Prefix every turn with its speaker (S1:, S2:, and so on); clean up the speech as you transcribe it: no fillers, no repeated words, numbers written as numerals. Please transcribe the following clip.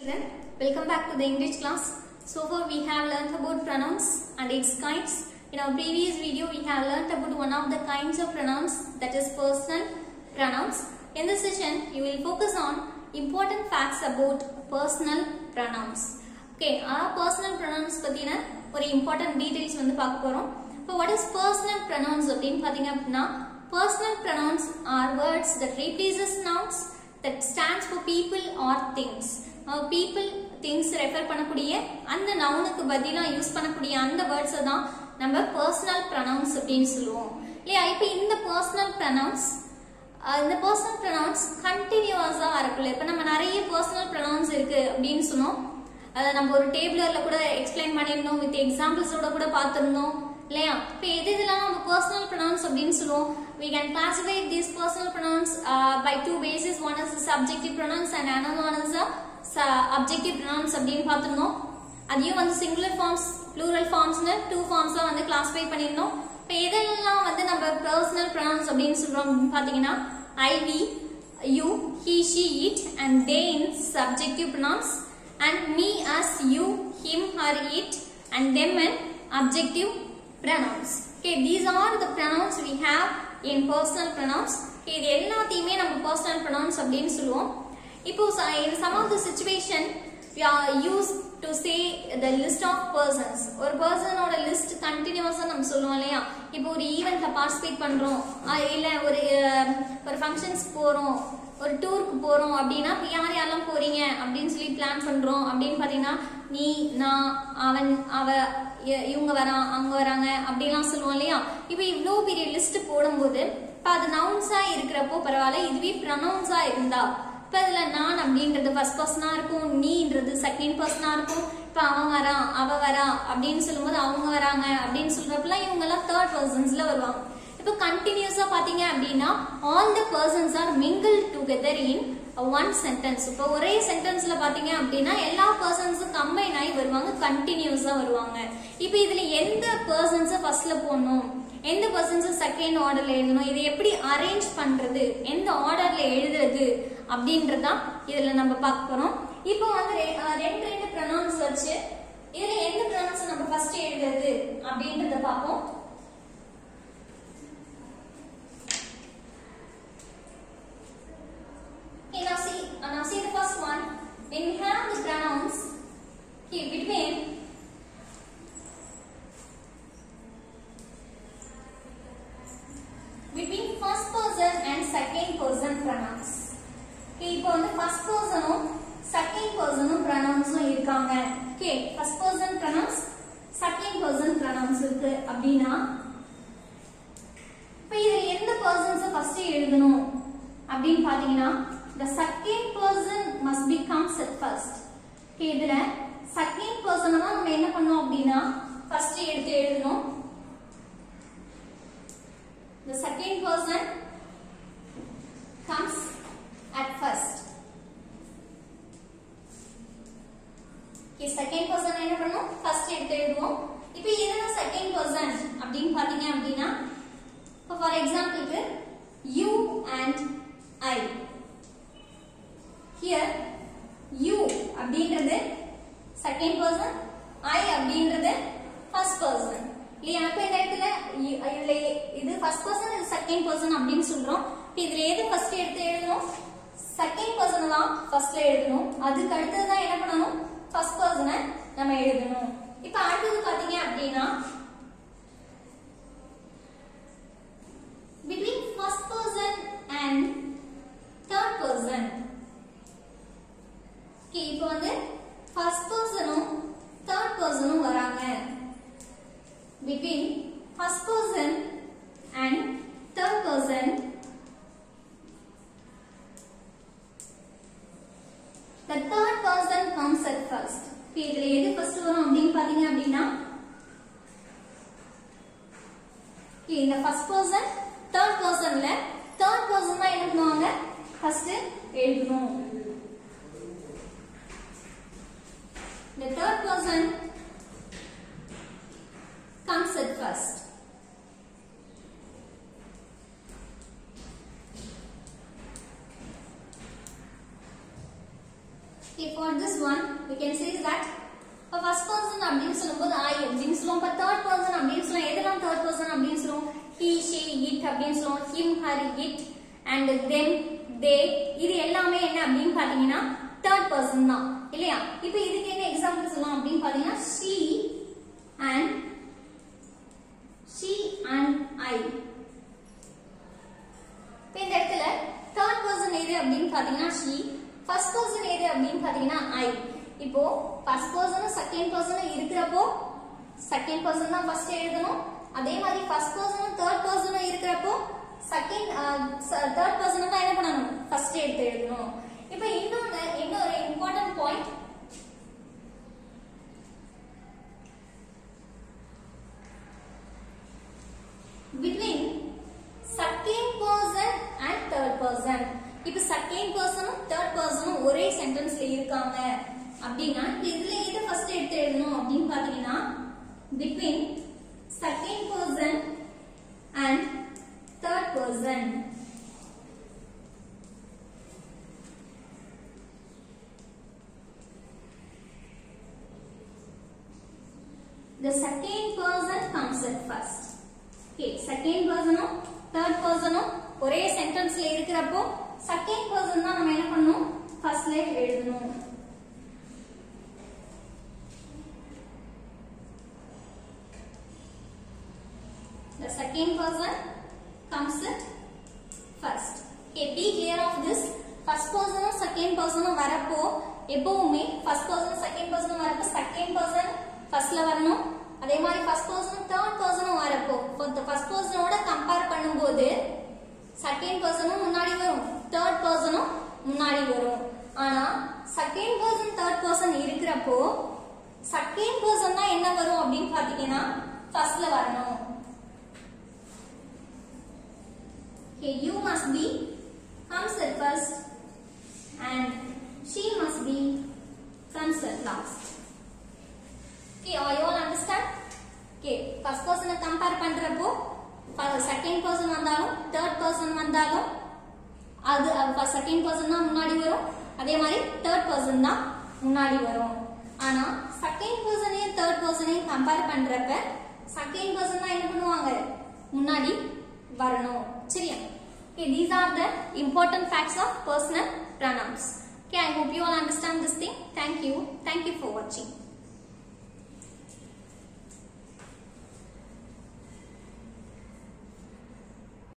S1: children, welcome back to the English class. So far we have learnt about pronouns and its kinds. In our previous video we have learnt about one of the kinds of pronouns, that is personal pronouns. In this session you will focus on important facts about personal pronouns. Okay, our personal pronouns pathina or important details வந்து பார்க்க போறோம். So what is personal pronouns அப்படினு பாத்தீங்க அப்படினா personal pronouns are words that replaces nouns that stands for people or things. People things refer பண்ணக்கூடிய அந்த நவுனுக்கு பதிலா use பண்ணக்கூடிய அந்த வேர்ட்ஸ் தான் நம்ம personal pronouns அப்படினு சொல்லுவோம். இல்லையா? இப்போ இந்த personal pronouns கண்டினியூஸா இருக்குல்ல. இப்போ நம்ம நிறைய personal pronouns இருக்கு அப்படினு சொன்னோம். அத நம்ம ஒரு டேபிள்ல கூட எக்ஸ்பிளைன் பண்ணிருந்தோம், வித் எக்ஸாம்பிள்ஸோட கூட பார்த்திருந்தோம். இல்லையா? இப்போ இதெல்லாம் நம்ம personal pronouns அப்படினு சொல்லுவோம். We can classify these personal pronouns by two bases. One is the subjective pronouns and another one is the objective pronouns அப்படினு பார்த்திருந்தோம். அதையும் வந்து singular forms, plural formsனு two formsா வந்து classify பண்ணிருந்தோம். இப்போ இதெல்லாம் வந்து நம்ம personal pronouns அப்படினு சொல்றோம் பாத்தீங்கன்னா I, we, you, he, she, it and they in subjective pronouns and me, us, you, him, her, it and them in objective pronouns. Okay, these are the pronouns we have in personal pronouns. Okay, இது எல்லாத்தையுமே நம்ம personal pronouns அப்படினு சொல்லுவோம். இப்போ in some of the situation we are used to say the list of persons. ஒரு personோட list கண்டினியூஸா நம்ம சொல்லுவோம் இல்லையா? இப்போ ஒரு ஈவென்ட்ல பார்ட்டிசிபேட் பண்றோம், இல்ல ஒரு ஃபங்க்ஷன்ஸ் போறோம், ஒரு டூருக்கு போறோம் அப்படின்னா யார் யாரெல்லாம் போறீங்க அப்படின்னு சொல்லி பிளான் பண்றோம் அப்படின்னு பாத்தீங்கன்னா நீ, நான், அவன், அவ, இவங்க வரான், அவங்க வராங்க அப்படிலாம் சொல்லுவோம் இல்லையா? இப்போ இவ்வளோ பெரிய லிஸ்ட் போடும்போது இப்போ அது நவுன்ஸா இருக்கிறப்போ பரவாயில்ல, இதுவே ப்ரொனவுன்ஸா இருந்தா இப்போ இதுல நான் அப்படின்றது ஃபர்ஸ்ட் பர்சனா இருக்கும், நீன்றது செகண்ட் பர்சனா இருக்கும். இப்போ அவன் வரான், அவ வரா அப்படின்னு சொல்லும்போது அவங்க வராங்க அப்படின்னு சொல்றப்பெல்லாம் இவங்க எல்லாம் தேர்ட் பர்சன்ஸ்ல வருவாங்க. இப்போ கண்டினியூஸா பாத்தீங்க அப்படின்னா all the persons are mingle together in one sentence. இப்போ ஒரே சென்டென்ஸ்ல பாத்தீங்க அப்படின்னா எல்லா பர்சன்ஸும் கம்பைன் ஆகி வருவாங்க, கண்டினியூஸா வருவாங்க. இப்போ இதுல எந்த பர்சன்ஸ ஃபர்ஸ்ட்ல போடணும், எந்த பர்சன்ஸ் செகண்ட் ஆர்டர்ல எழுதணும், இதை எப்படி அரேஞ்ச் பண்றது, எந்த ஆர்டர்ல எழுதுறது அப்படின்றதா இதுல நம்ம பார்க்க போறோம். இப்போ வந்து ரெண்டு ப்ரொனவுன்ஸ் வச்சு இதுல எந்த ப்ரொனவுன்ஸ் நம்ம ஃபர்ஸ்ட் எழுதுறது அப்படின்றத பார்ப்போம். Okay, now see the first one. When we have the pronouns between first person and second person pronouns. Okay, இப்போ வந்து first personம் second personம் pronounsம் இருக்காங்க. Okay, first person pronouns, second person pronouns இருக்கு அப்படின்னா இப்போ இதுல எந்த persons ஃபர்ஸ்ட் எழுதணும் அப்படின்னு பாத்தீங்கன்னா the second person must be comes at first. Okay, இதுல second person தான் நம்ம என்ன பண்ணோம் அப்படின்னா ஃபர்ஸ்ட் எடுத்து எழுதணும். The second person comes at first. Okay, second person என்ன பண்ணோம் ஃபர்ஸ்ட் எடுத்து எழுதுவோம். இப்போ இதுல second person அப்படின்னு பாத்தீங்க அப்படின்னா for example you and I. Here you அப்படின்றது second person, I அப்படின்றது first person. இல்லையா? அப்ப இந்த இடத்துல இது first person, இது second person அப்படின்னு சொல்றோம். இதுல எது ஃபர்ஸ்ட் எடுத்து எழுதணும்? second person தான் ஃபர்ஸ்ட்ல எழுதணும். அதுக்கு அடுத்தது தான் என்ன பண்ணணும்? first person நம்ம எழுதணும். இப்ப அடுத்தது பாத்தீங்க அப்படின்னா between first person and third person. Okay, இப்போ வந்து first personம் third personம் வராங்க. Between first person and third person the third person comes at first. Okay, இதுல எது ஃபர்ஸ்ட் வரும் அப்படின்னு பாத்தீங்க அப்படின்னா இந்த first person third personல third person தான் என்ன பண்ணுவாங்க ஃபர்ஸ்ட் எழுதணும். The third person comes at first. Okay, for this one we can say that first person அப்படினு சொல்லும்போது I அப்படினு சொல்லுவோம். but third person அப்படினு சொல்லுவோம். எதெல்லாம் third person அப்படினு சொல்லுவோம்? he, she, it அப்படினு சொல்லுவோம். him, her, it and them, they இது எல்லாமே என்ன அப்படினு பாத்தீங்கன்னா third person தான் இல்லையா? இப்போ இதுக்கு என்ன எக்ஸாம்பிள் சொல்லலாம் அப்படினு பாத்தீங்கன்னா she and I. இப்போ இந்த இடத்துல third person எது அப்படினு பாத்தீங்கன்னா she, first person எது அப்படினு பாத்தீங்கன்னா I. இப்போ first person second person இருக்குறப்போ second person தான் first எழுதணும். அதே மாதிரி first person third person இருக்குறப்போ second third person தான் என்ன பண்ணணும்? first எடுத்து எழுதணும். இப்போ இன்னொரு important point between second person and third person. இப்போ second person third person ஒரே சென்டென்ஸ்ல இருக்காங்க அப்படினா இதுல எது ஃபர்ஸ்ட் எடுத்து எழுதணும் அப்படினு பாத்தீங்கன்னா between second person and third person. The second person comes at first. Okay, second person third person ஒரே சென்டென்ஸ்ல இருக்குறப்போ second person தான் நம்ம என்ன பண்ணனும்? ஃபர்ஸ்ட்ல எழுதணும். The second person comes at first. Okay, be clear of this. First person second person வரப்போ எப்பவுமே first person second person வரப்போ second person firstல வரணும். அதே மாதிரி first person third person வரப்போ first person ஓட கம்பேர் பண்ணும்போது second person முன்னாடி வரும், third person முன்னாடி வரும். ஆனா second person third person இருக்குறப்போ second person தான் என்ன வரும் அப்படினு பாத்தீங்கன்னா firstல வரணும். Okay, you must be comes at first and she must be comes at last. Okay, are you all understand? Okay, first person compare பண்றப்போ second person வந்தாலும் third person வந்தாலும் அது second person தான் முன்னாடி வரும். அதே மாதிரி third person தான் முன்னாடி வரும். ஆனா second person and third person compare பண்றப்ப second person தான் என்ன பண்ணுவாங்க? முன்னாடி வரணும். சரியா? Okay, these are the important facts of personal pronouns. Okay, I hope you all understand this thing. Thank you for watching.